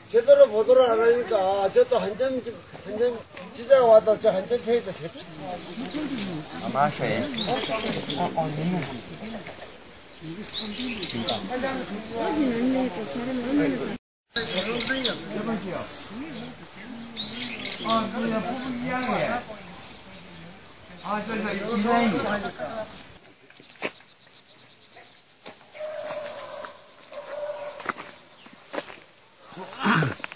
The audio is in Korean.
제대로 보도를 안 하니까 저또 한점 기자가 와도 저 한점 페이도 셉시. 아, 맛에. 아, 그냥 부분 이양해. 아, 저기서 이사님.